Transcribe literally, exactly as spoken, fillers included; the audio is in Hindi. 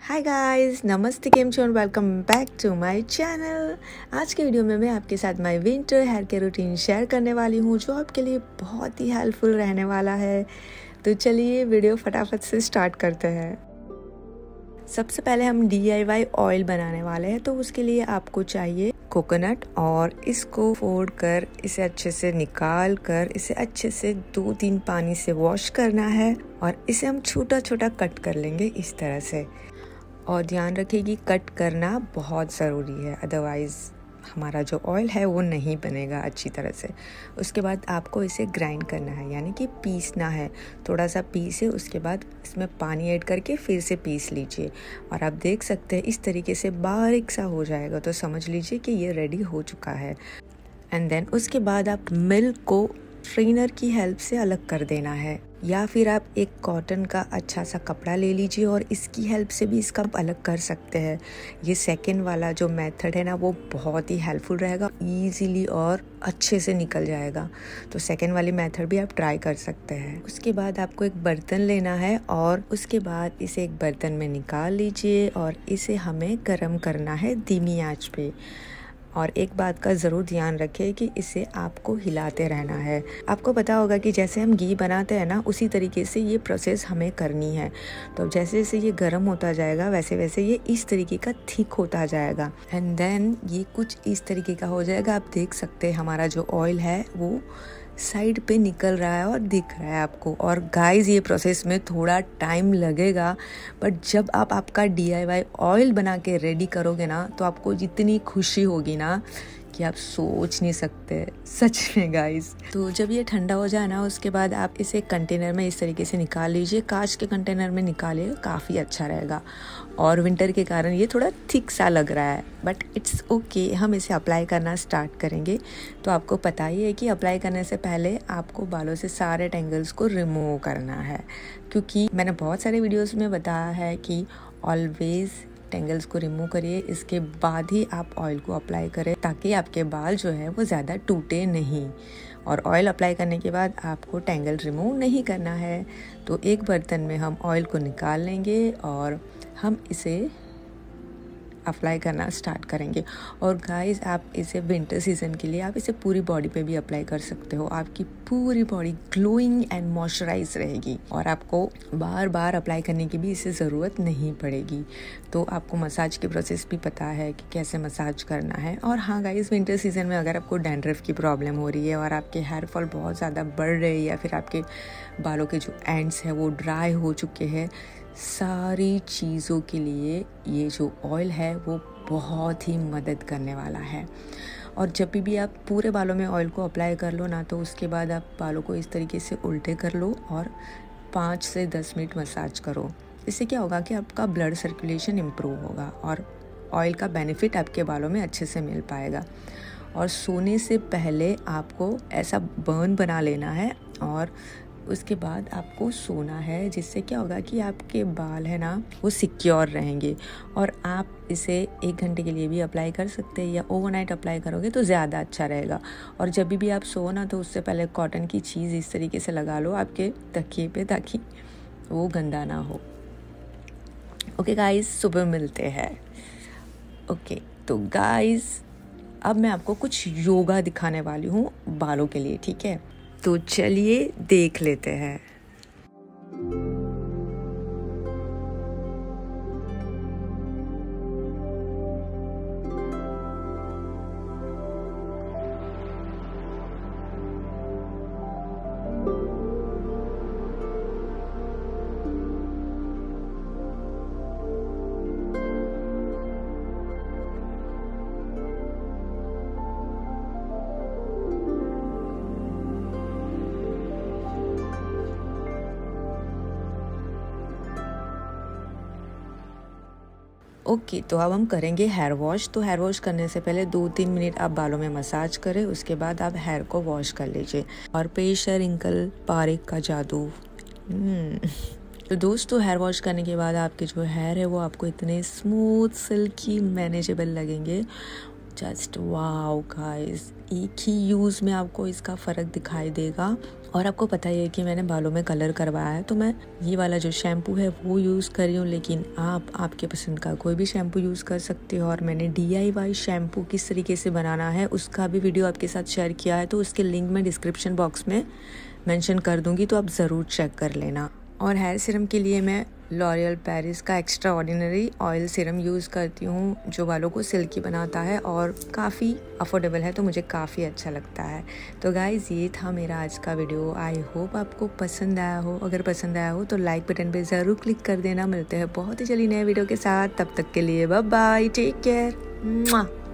हाय गाइस, नमस्ते, केम छो and welcome back to my channel. आज के वीडियो में मैं आपके साथ my winter hair care routine share करने वाली हूँ जो आपके लिए बहुत ही हेल्पफुल रहने वाला है। तो चलिए वीडियो फटाफट से स्टार्ट करते हैं। सबसे पहले हम डी आई वाई ऑयल बनाने वाले हैं, तो उसके लिए आपको चाहिए कोकोनट, और इसको फोड़ कर इसे अच्छे से निकाल कर इसे अच्छे से दो तीन पानी से वॉश करना है और इसे हम छोटा छोटा कट कर लेंगे इस तरह से। और ध्यान रखिए कि कट करना बहुत ज़रूरी है, अदरवाइज़ हमारा जो ऑयल है वो नहीं बनेगा अच्छी तरह से। उसके बाद आपको इसे ग्राइंड करना है, यानी कि पीसना है। थोड़ा सा पीसे, उसके बाद इसमें पानी ऐड करके फिर से पीस लीजिए। और आप देख सकते हैं इस तरीके से बारीक सा हो जाएगा, तो समझ लीजिए कि ये रेडी हो चुका है। एंड देन उसके बाद आप मिल्क को स्ट्रेनर की हेल्प से अलग कर देना है, या फिर आप एक कॉटन का अच्छा सा कपड़ा ले लीजिए और इसकी हेल्प से भी इसका अलग कर सकते हैं। ये सेकेंड वाला जो मेथड है ना, वो बहुत ही हेल्पफुल रहेगा, इजीली और अच्छे से निकल जाएगा। तो सेकेंड वाली मेथड भी आप ट्राई कर सकते हैं। उसके बाद आपको एक बर्तन लेना है और उसके बाद इसे एक बर्तन में निकाल लीजिए और इसे हमें गर्म करना है धीमी आंच पे। और एक बात का ज़रूर ध्यान रखें कि इसे आपको हिलाते रहना है। आपको पता होगा कि जैसे हम घी बनाते हैं ना, उसी तरीके से ये प्रोसेस हमें करनी है। तो जैसे जैसे ये गर्म होता जाएगा वैसे वैसे ये इस तरीके का थिक होता जाएगा। एंड देन ये कुछ इस तरीके का हो जाएगा। आप देख सकते हैं हमारा जो ऑयल है वो साइड पे निकल रहा है और दिख रहा है आपको। और गाइस, ये प्रोसेस में थोड़ा टाइम लगेगा, बट जब आप आपका डी आई वाई ऑयल बना के रेडी करोगे ना, तो आपको जितनी खुशी होगी ना कि आप सोच नहीं सकते, सच में गाइस। तो जब ये ठंडा हो जाए ना, उसके बाद आप इसे कंटेनर में इस तरीके से निकाल लीजिए। कांच के कंटेनर में निकालिए, काफ़ी अच्छा रहेगा। और विंटर के कारण ये थोड़ा थिक सा लग रहा है, बट इट्स ओके। हम इसे अप्लाई करना स्टार्ट करेंगे। तो आपको पता ही है कि अप्लाई करने से पहले आपको बालों से सारे टेंगल्स को रिमूव करना है, क्योंकि मैंने बहुत सारे वीडियोस में बताया है कि ऑलवेज टेंगल्स को रिमूव करिए, इसके बाद ही आप ऑयल को अप्लाई करें, ताकि आपके बाल जो है वो ज़्यादा टूटे नहीं। और ऑयल अप्लाई करने के बाद आपको टेंगल रिमूव नहीं करना है। तो एक बर्तन में हम ऑयल को निकाल लेंगे और हम इसे अप्लाई करना स्टार्ट करेंगे। और गाइस, आप इसे विंटर सीजन के लिए आप इसे पूरी बॉडी पे भी अप्लाई कर सकते हो। आपकी पूरी बॉडी ग्लोइंग एंड मॉइस्चराइज रहेगी और आपको बार बार अप्लाई करने की भी इसे ज़रूरत नहीं पड़ेगी। तो आपको मसाज की प्रोसेस भी पता है कि कैसे मसाज करना है। और हाँ गाइस, विंटर सीजन में अगर आपको डैंड्रफ की प्रॉब्लम हो रही है और आपके हेयर फॉल बहुत ज़्यादा बढ़ रहे हैं, या फिर आपके बालों के जो एंड्स हैं वो ड्राई हो चुके हैं, सारी चीज़ों के लिए ये जो ऑयल है वो बहुत ही मदद करने वाला है। और जब भी आप पूरे बालों में ऑयल को अप्लाई कर लो ना, तो उसके बाद आप बालों को इस तरीके से उल्टे कर लो और पाँच से दस मिनट मसाज करो। इससे क्या होगा कि आपका ब्लड सर्कुलेशन इम्प्रूव होगा और ऑयल का बेनिफिट आपके बालों में अच्छे से मिल पाएगा। और सोने से पहले आपको ऐसा बर्न बना लेना है और उसके बाद आपको सोना है, जिससे क्या होगा कि आपके बाल है ना वो सिक्योर रहेंगे। और आप इसे एक घंटे के लिए भी अप्लाई कर सकते हैं, या ओवरनाइट अप्लाई करोगे तो ज़्यादा अच्छा रहेगा। और जब भी आप सो ना, तो उससे पहले कॉटन की चीज़ इस तरीके से लगा लो आपके तकिए पे, ताकि वो गंदा ना हो। ओके गाइस, सुबह मिलते हैं। ओके तो गाइस, अब मैं आपको कुछ योगा दिखाने वाली हूँ बालों के लिए, ठीक है? तो चलिए देख लेते हैं। ओके okay, तो अब हम करेंगे हेयर वॉश। तो हेयर वॉश करने से पहले दो तीन मिनट आप बालों में मसाज करें, उसके बाद आप हेयर को वॉश कर लीजिए। और पेश है रिंकल पारिक का जादू। तो दोस्तों, हेयर वॉश करने के बाद आपके जो हेयर है वो आपको इतने स्मूथ, सिल्की, मैनेजेबल लगेंगे। जस्ट वाओ गाइस, एक ही यूज़ में आपको इसका फ़र्क दिखाई देगा। और आपको पता ही है कि मैंने बालों में कलर करवाया है, तो मैं ये वाला जो शैम्पू है वो यूज़ कर रही हूँ, लेकिन आप आपके पसंद का कोई भी शैम्पू यूज़ कर सकते हो। और मैंने डी आई वाई शैम्पू किस तरीके से बनाना है उसका भी वीडियो आपके साथ शेयर किया है, तो उसके लिंक मैं डिस्क्रिप्शन बॉक्स में मेंशन कर दूँगी, तो आप ज़रूर चेक कर लेना। और हेयर सीरम के लिए मैं लॉरियल पेरिस का extra ordinary oil serum use करती हूँ, जो बालों को सिल्की बनाता है और काफ़ी अफोर्डेबल है, तो मुझे काफ़ी अच्छा लगता है। तो गाइज़, ये था मेरा आज का वीडियो। आई होप आपको पसंद आया हो। अगर पसंद आया हो तो लाइक बटन पे ज़रूर क्लिक कर देना। मिलते हैं बहुत ही जल्दी नए वीडियो के साथ, तब तक के लिए बाय बाय, टेक केयर।